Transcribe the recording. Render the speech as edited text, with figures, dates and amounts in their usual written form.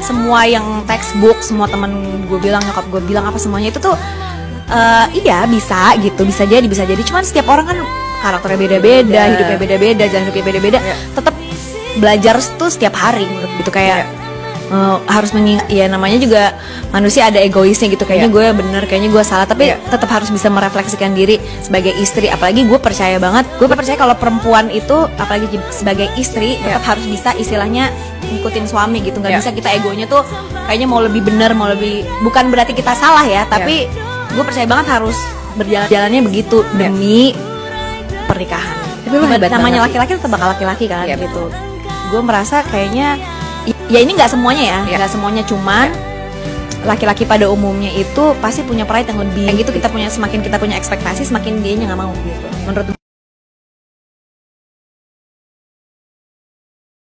semua yang textbook, semua teman gue bilang, nyokap gue bilang apa semuanya itu tuh iya bisa gitu, bisa jadi. Cuman setiap orang kan karakternya beda-beda, hidupnya beda-beda, jalan hidupnya beda-beda. Tetap belajar tuh setiap hari menurut gitu kayak harus mengingat ya, namanya juga manusia ada egoisnya gitu, kayaknya gue bener, kayaknya gue salah, tapi tetap harus bisa merefleksikan diri sebagai istri. Apalagi gue percaya kalau perempuan itu apalagi sebagai istri tetap harus bisa istilahnya ngikutin suami gitu, nggak bisa kita egonya tuh kayaknya mau lebih bener, mau lebih, bukan berarti kita salah ya, tapi gue percaya banget harus berjalannya begitu demi pernikahan. Tapi lu hebat namanya laki-laki tetap bakal laki-laki kan gitu. Gue merasa kayaknya ya ini nggak semuanya ya, nggak semuanya, cuman laki-laki pada umumnya itu pasti punya pride yang lebih gitu. Semakin kita punya ekspektasi, semakin dia nggak mau gitu menurut gue.